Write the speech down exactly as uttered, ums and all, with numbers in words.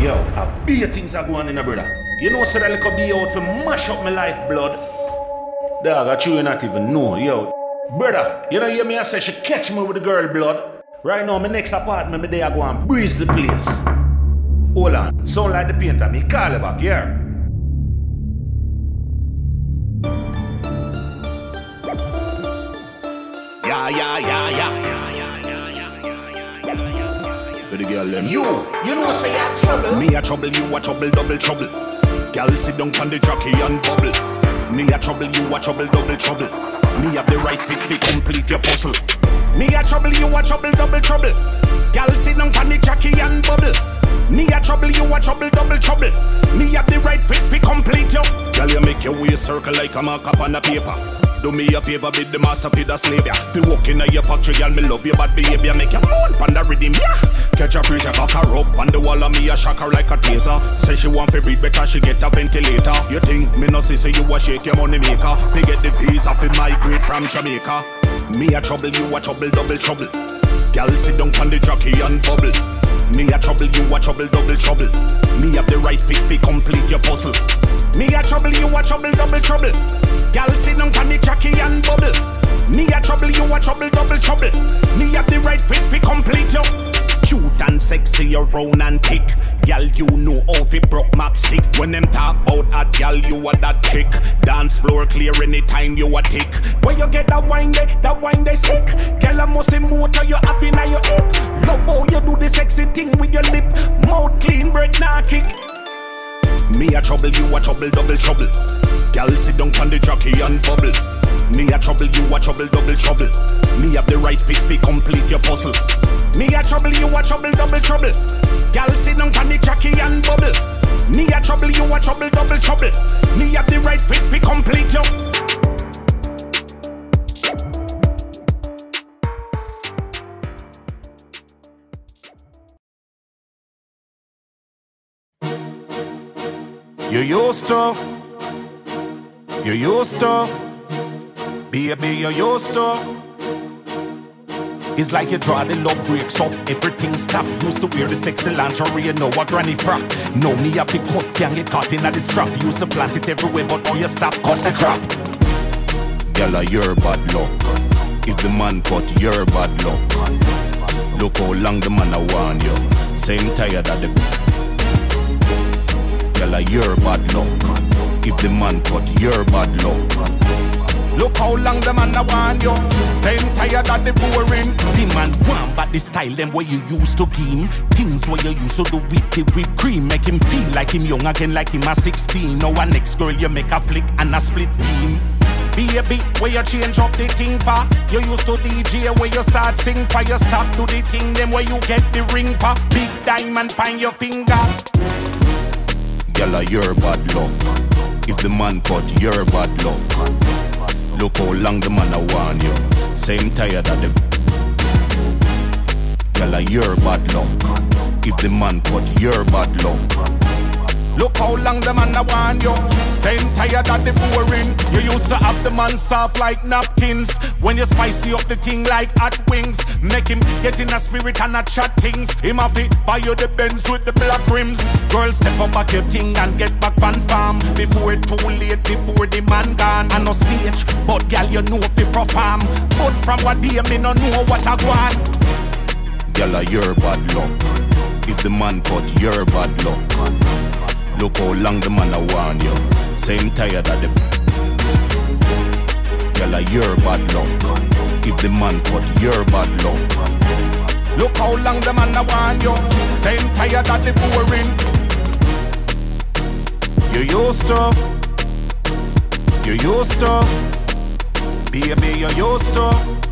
Yo, a beer things are going in a brother. You know, so that little be out for mash up my life blood. Dog, I true you not even know. Yo, brother, you know, hear me I say she catch me with the girl blood. Right now, my next apartment, my day I go and breeze the place. Hold on, sound like the painter, me call you back, yeah. Yeah, yeah, yeah, yeah. For the girl, them. You, you know, say you're trouble. Me a trouble, you a trouble, double trouble. Girl, sit down on the jockey and bubble. Me a trouble, you a trouble, double trouble. Me have the right fit to complete your puzzle. Me a trouble, you a trouble, double trouble. Girl, sit down on the jockey and bubble. Me a trouble, you a trouble, double trouble. Me have the right fit to complete your. Girl, you make your way circle like a mark up on a paper. Do me a favor, be the master, feed the slave, yeah. Fi walk in your factory, girl, me love your bad behavior. Make your moan pan the rhythm, yeah. Catch a freeze, you cock her up on the wall of me, a shock her like a taser. Say she want to breathe better, she get a ventilator. You think me no see, say you a shake your money maker. Fi get the visa, fi migrate from Jamaica. Me a trouble, you a trouble, double trouble. Girl, sit down on the jockey and bubble. Me a trouble, you a trouble, double trouble. Me have the right fit, fi complete your puzzle. Me a trouble, you a trouble, double trouble. Girl, sit down on the jockey and bubble. Me a trouble, you a trouble, double trouble. Me have the right fit fi complete your. Cute and sexy, you round and thick. Girl, you know how fi broke map stick. When them talk about a girl, you a that chick. Dance floor clear anytime you a tick. Where you get that wine they, that wine they sick. Girl, I must say motor you have in your hip. Love how you do the sexy thing with your lip. Mouth clean, bread nah kick. Me a trouble, you a trouble, double trouble. Girl, sit down on the jockey and bubble. Me a trouble, you a trouble, double trouble. Me have the right fit fi complete your puzzle. Me a trouble, you a trouble, double trouble. Girl, sit down on the jockey and bubble. Me a trouble, you a trouble, double trouble. Me have the right fit fi complete your. You used to, you used to, baby, you used to. It's like you draw the love breaks up, everything stop. Used to wear the sexy lingerie, you know a granny frock. Know me a pick cut, can't get caught in a the strap. Used to plant it everywhere, but now you stop, cut the crap. Girl, you're bad luck. If the man cut, you're bad luck. Look how long the man a warn you. Same tired of the. Girl, you're bad luck. If the man cut, you're bad luck. Look how long the man a want you. Same tired of the boring. The man want but the style them where you used to game. Things where you used to do with the whipped cream. Make him feel like him young again, like him a sixteen. Now a next girl you make a flick and a split beam. Baby, where you change up the thing for. You used to D J where you start sing for. You stop do the thing them where you get the ring for. Big diamond pine your finger. Girl, you're bad luck. If the man cut, you're bad luck. Look how long the man a warn you. Same tired of the. Girl, you're bad luck. If the man cut, you're bad luck. Look how long the man a warn you. Same tired of the boring. You used to have the man soft like napkins. When you spicy up the thing like hot wings. Make him get in a spirit and a chat things. Him have it buy you the Benz with the black rims. Girl, step up back your thing and get back on farm. Before it too late, before the man gone. I no stage, but girl you know if you perform. But from what day me no know what I want. Girl, you're bad luck. If the man cut, you're bad luck. Look how long the man a warn you. Same tired of the. Girl, you're bad luck. If the man cut, you're bad luck. Look how long the man a warn you. Same tired of the boring. You used to, you used to, baby, you used to.